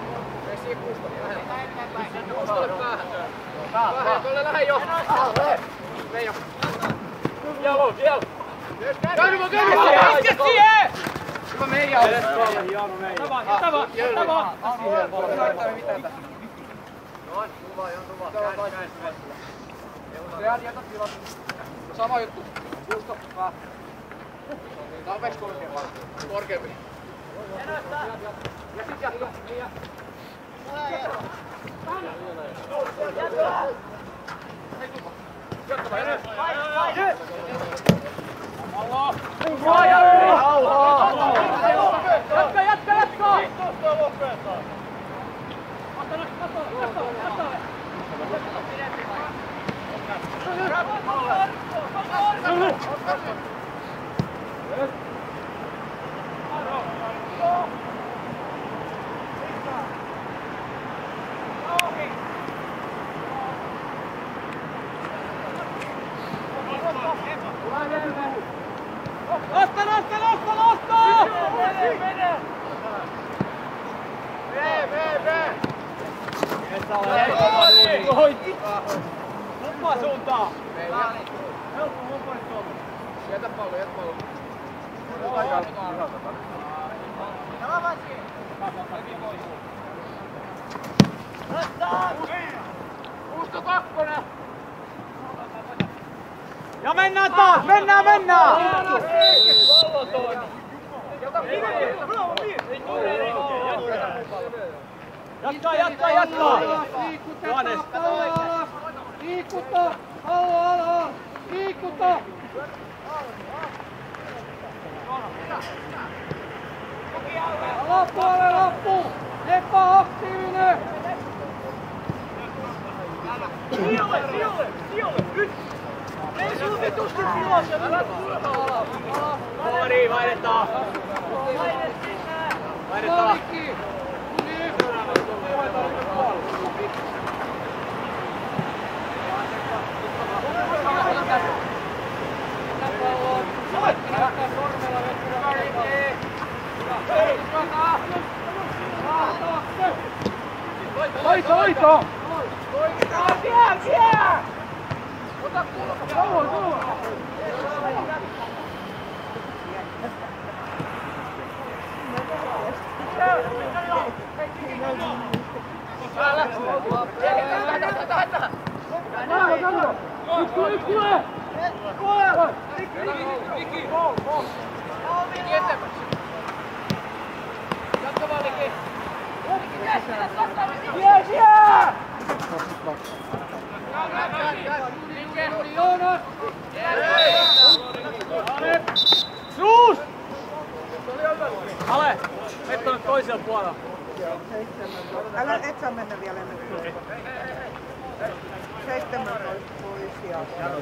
Ei siihen 16 lähelle. 16 päähän. Päähän, Kalle lähde jo. Veijo. Jalo, jalo. Käynyt! Iske siihen! Hyvä Meija. Ota vaan. Ei mitään tässä. Noin, tuva. Käänn, jätä tilat. Sama juttu. Justo, päähän. Tää on veks korkeampi. Ja sit jatko. Kumpaan suuntaan? Helppo humpaa tuolla. Jätä pallo. Kuusto kakkonen! Ja mennään taas! Mennään! Pallo toinen! Jatkaa! Johannes! Liikuttaa! Hallo! Liikuttaa! Loppu! Epäaktiivinen! Sijoille! Nyt! Ei sun vitusti sijoille! No niin, vaihdetaan! Malikki! Hoito! Ota kulma! Suus! Ale, et on toisella puolella. Älä et saa mennä vielä ennen kuin 7 pois ja...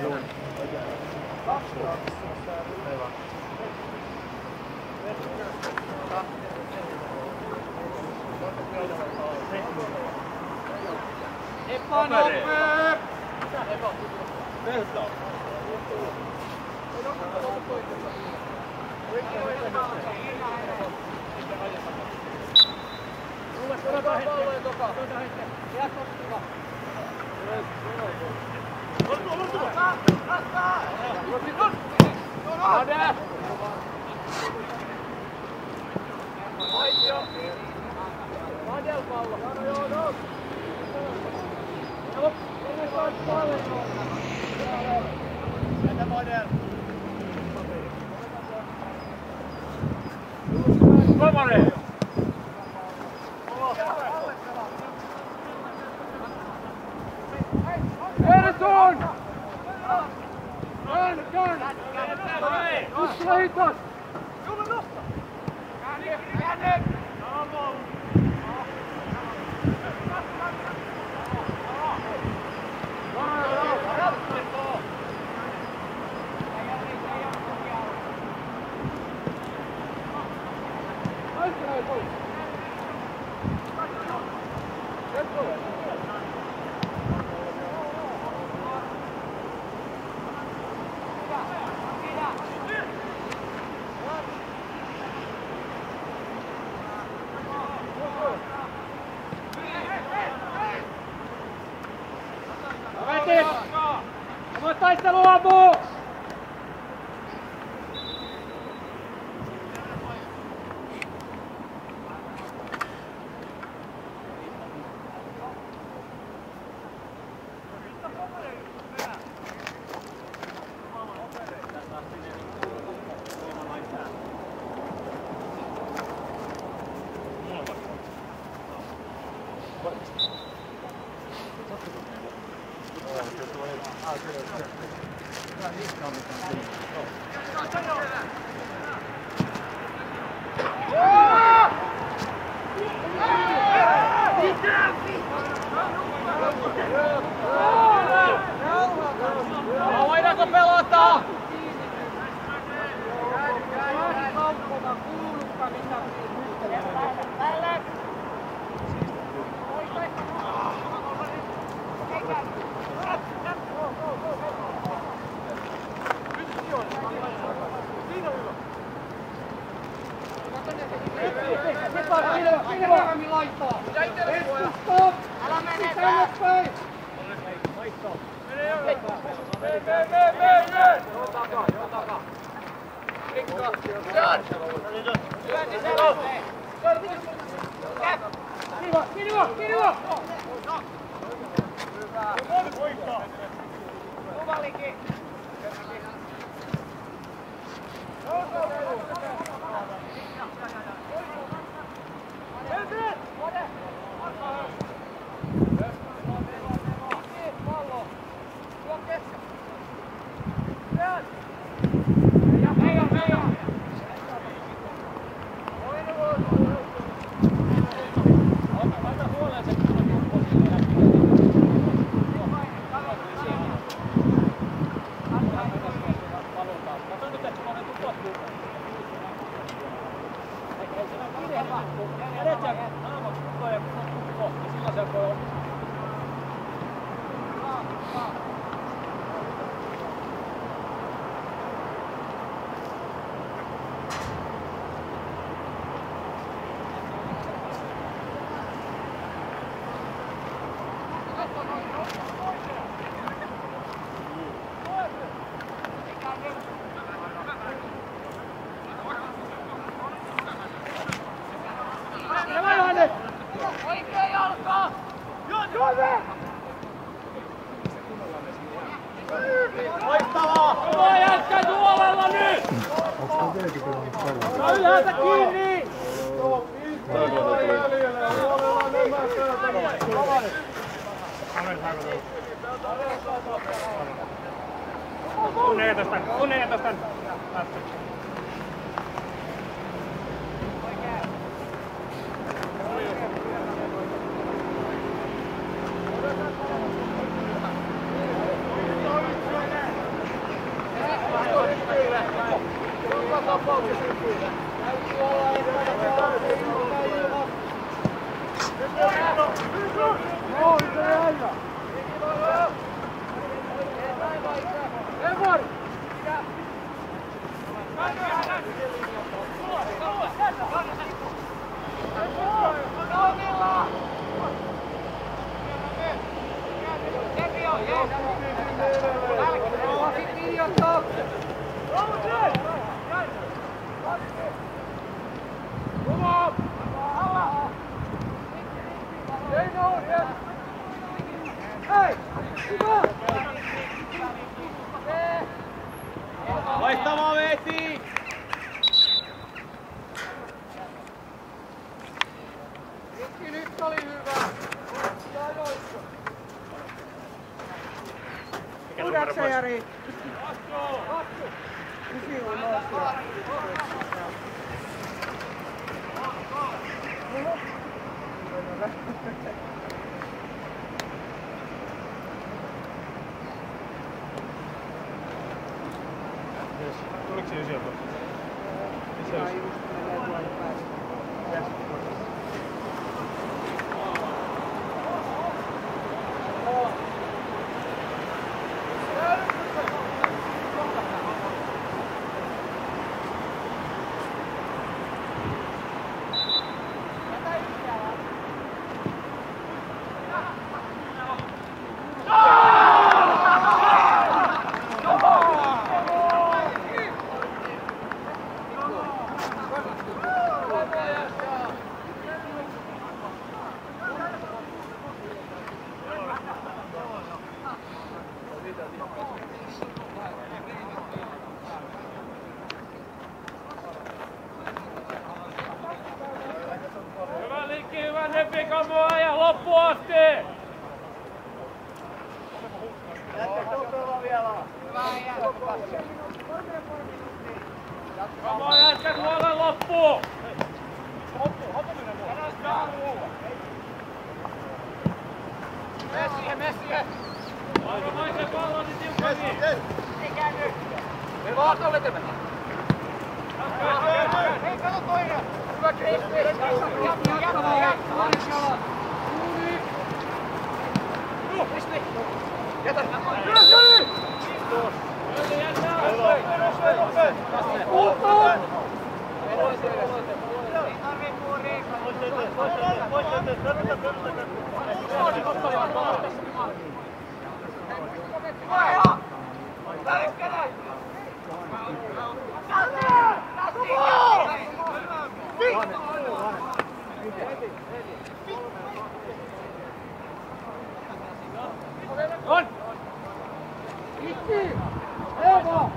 Taistelu ampuu! Voidaanko pelata? Älä mene tänne päin! Ylhäältä kiinni! Kunnioitustan. Vaihtava veti! Nyt oli hyvä. Uudaksa Jari. Kysi on noussut. Tuliko se sieltä? Joo, just menee tuolle päälle. Hyvä liikki, hyvä neppi, kamoa ja loppu asti! Jätkä vielä. Hyvä. Come on, jätkät, huolen loppuu! Mene siihen! Aika vaikea pallo, niin tiukemmin! Ei käänny! Me vaan tolle teemme! Hei, kato toinen! Hyvä Kristi! Kristi! Jätä! On! Itti! Eeva!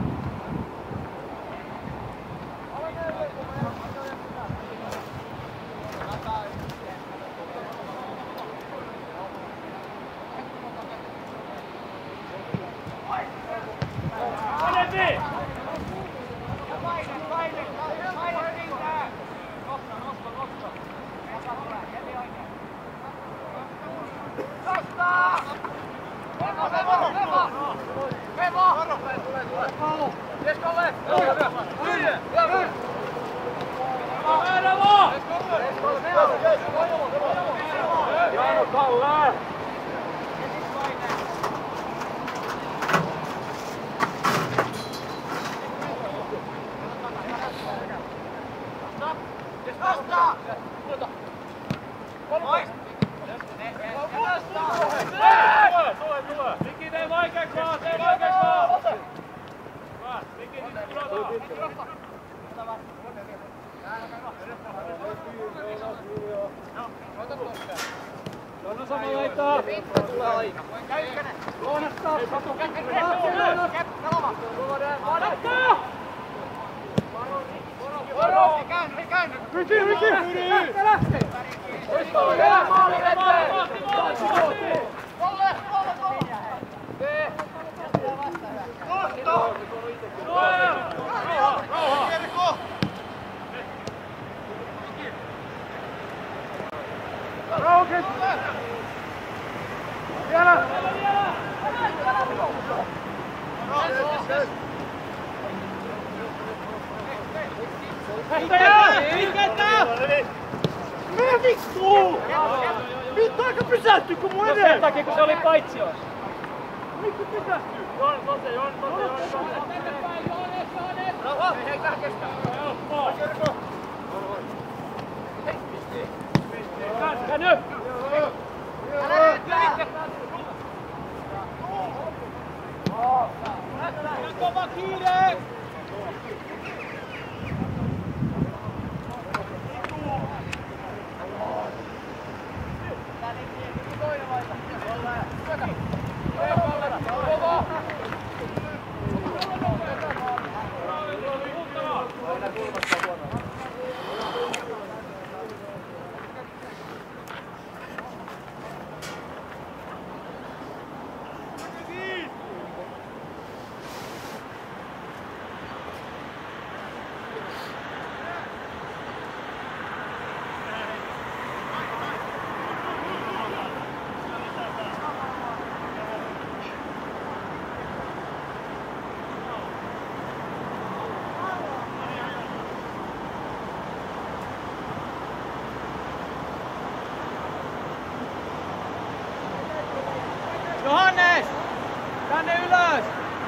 Miki, tee vaikeaksi! Tee vaikeaksi! Miki, nyt pudotaan! Jonna sama laittaa! Pinta tulee aika! Loonastaa! Varo! Ei käänny! Miki! Lähtee! Maali eteen! Tolle! Tee! Kohta! Jerko! Raukit! Vielä! Mene vittuun! Vittu aika pysähtyy kun mun eteen! Sen takia kun se oli paitsi ois. Mikko pysähtyy! Rauha! Hei, kärkestä! Helppoa! Käänny! Älä nyt lähde! Kova kiire! Johannes! Tänne ylös!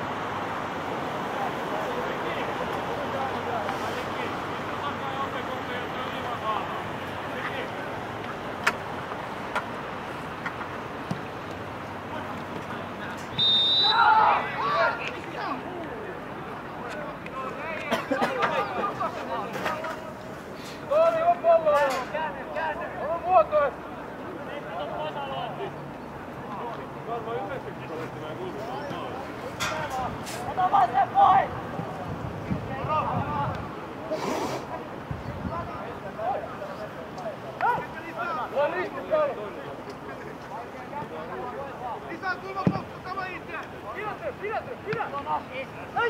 Tooni on pallo! Käänny! On muotoa! Ota vaan sen pois! Lisää kulmakoukku, sama itse! Pidäty!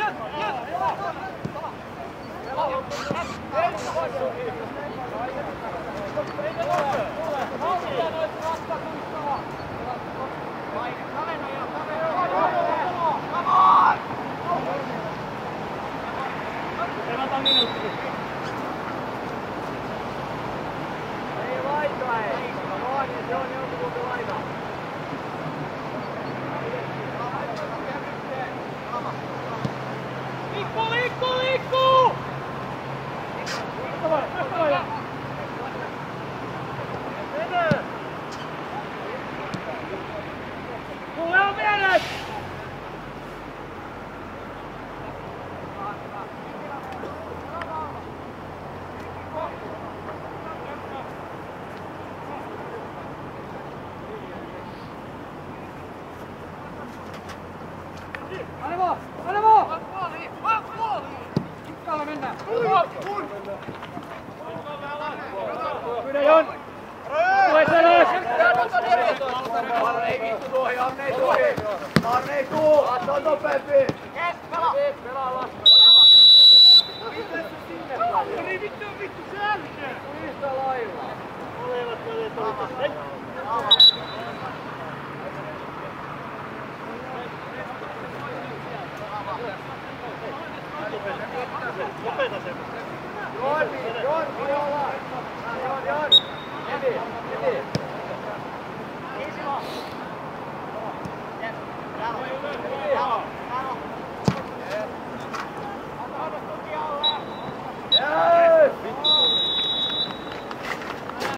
Arne ei tuu! Arne ei tuu! Katso nopeampi!